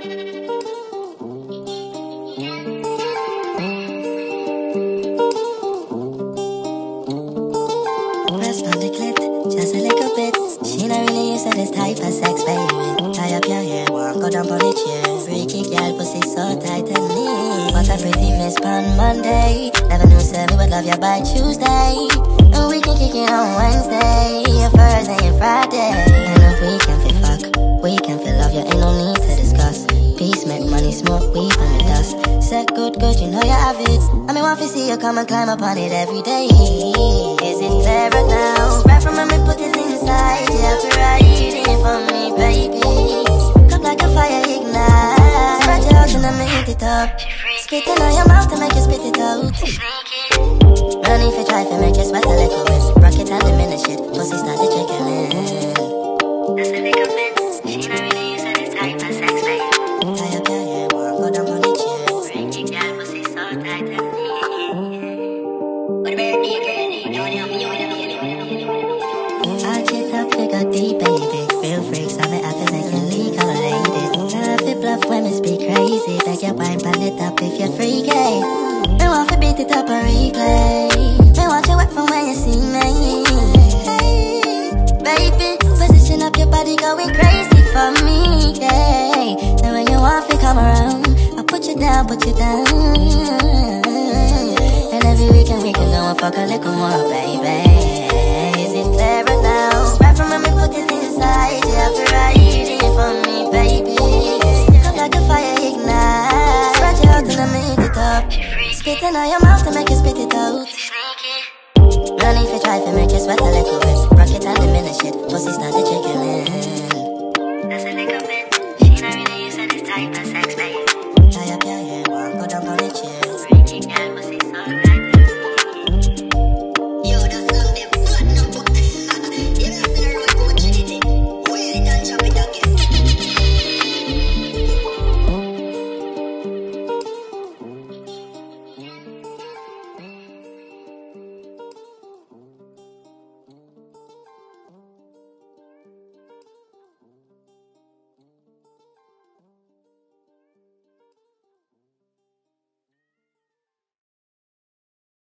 Press on the clit, just a little bit. She not really used to this type of sex, baby. Tie up your hair, walk go down on the chair. Freaky girl, pussy so tight and neat. What a pretty miss on Monday. Never knew said we would love you by Tuesday. And we can kick it on Wednesday, Thursday and Friday. And if we can feel fuck, we can feel love, you ain't no need to discuss. Peace, make money, smoke weed and the dust. Set good, you know you have it. I mean, want to see you come and climb up on it every day. Is it clearer now? Right from when we put it inside, you have to ride it for me, baby. Come like a fire, ignite. Spread your out and then hit it up. Spit it on your mouth to make you spit it out. Run if you try to make you sweat a little bit. Rock it and diminish it, pussy start to trickling. That's a little bit. She not really used to this type of sex, baby. Tie up your hair, walk go down on the chair. Freaky girl, pussy so tight and neat. What about me, girl? I get up, figure deep, baby. Real freaks, I'm out to make you legal, ladies. Now if you bluff when me speak crazy, beg your wine, pan it up if you're freaky. Me want to beat it up and replay. Me want you wet from when you see me. Hey, baby, position up your body going crazy for me, yeah. And when you want to come around, I'll put you down, put you down. And every weekend we can go and fuck a little more, baby. Is it clearer now? Right from when we put it inside, you have to ride it for me, baby. Come like a fire, ignite. Spread your out and then make it up. Spitting on your mouth to make you spit it out. Run if you try to make you sweat a little bit. Rock it and diminish it, pussy start to trickling. That's a little bit. She not really used to this type of